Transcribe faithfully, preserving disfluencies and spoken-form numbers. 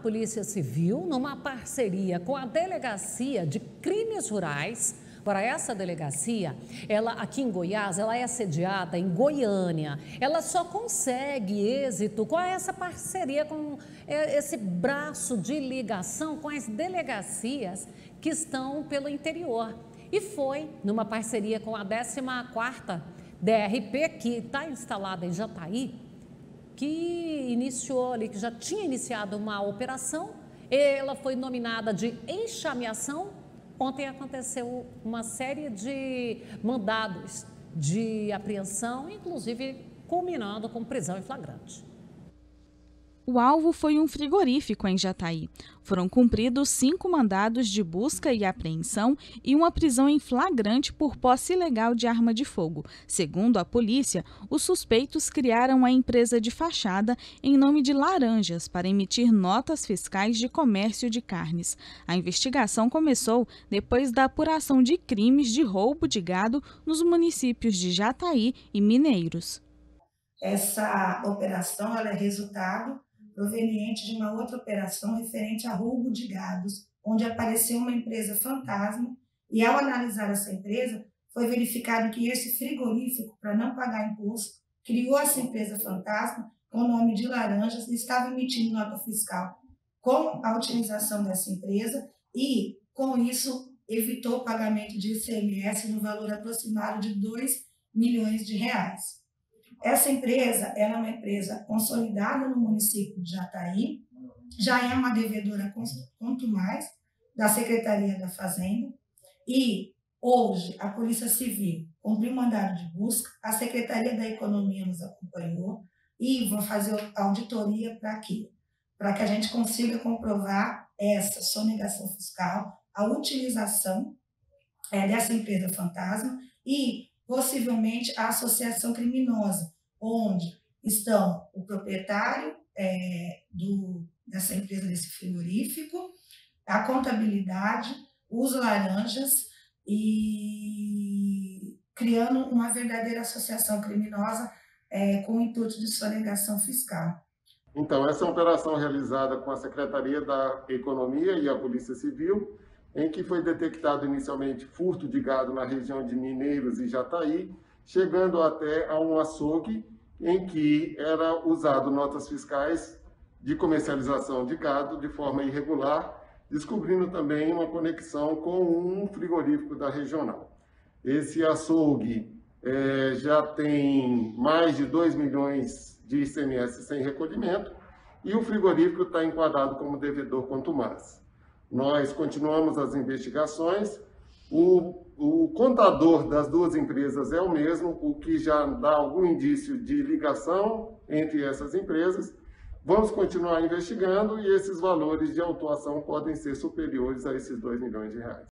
Polícia Civil, numa parceria com a Delegacia de Crimes Rurais. Para essa delegacia, ela aqui em Goiás, ela é sediada em Goiânia. Ela só consegue êxito com essa parceria, com esse braço de ligação com as delegacias que estão pelo interior. E foi numa parceria com a décima quarta D R P, que está instalada em Jataí, que iniciou ali, que já tinha iniciado uma operação. Ela foi nominada de enxameação. Ontem aconteceu uma série de mandados de apreensão, inclusive culminando com prisão em flagrante. O alvo foi um frigorífico em Jataí. Foram cumpridos cinco mandados de busca e apreensão e uma prisão em flagrante por posse ilegal de arma de fogo. Segundo a polícia, os suspeitos criaram a empresa de fachada em nome de Laranjas para emitir notas fiscais de comércio de carnes. A investigação começou depois da apuração de crimes de roubo de gado nos municípios de Jataí e Mineiros. Essa operação ela é resultado proveniente de uma outra operação referente a roubo de gados, onde apareceu uma empresa fantasma e, ao analisar essa empresa, foi verificado que esse frigorífico, para não pagar imposto, criou essa empresa fantasma com o nome de Laranjas e estava emitindo nota fiscal com a utilização dessa empresa e, com isso, evitou o pagamento de I C M S no valor aproximado de dois milhões de reais. Essa empresa ela é uma empresa consolidada no município de Jataí, já é uma devedora quanto mais da Secretaria da Fazenda e hoje a Polícia Civil cumpriu o mandado de busca, a Secretaria da Economia nos acompanhou e vão fazer a auditoria para quê? Para que a gente consiga comprovar essa sonegação fiscal, a utilização é, dessa empresa fantasma e possivelmente a associação criminosa, onde estão o proprietário é, do, dessa empresa, desse frigorífico, a contabilidade, os laranjas e criando uma verdadeira associação criminosa é, com o intuito de sonegação fiscal. Então, essa é uma operação realizada com a Secretaria da Economia e a Polícia Civil, em que foi detectado inicialmente furto de gado na região de Mineiros e Jataí, chegando até a um açougue em que era usado notas fiscais de comercialização de gado de forma irregular, descobrindo também uma conexão com um frigorífico da regional. Esse açougue é, já tem mais de dois milhões de I C M S sem recolhimento e o frigorífico está enquadrado como devedor contumaz. Nós continuamos as investigações, o, o contador das duas empresas é o mesmo, o que já dá algum indício de ligação entre essas empresas. Vamos continuar investigando e esses valores de autuação podem ser superiores a esses dois milhões de reais.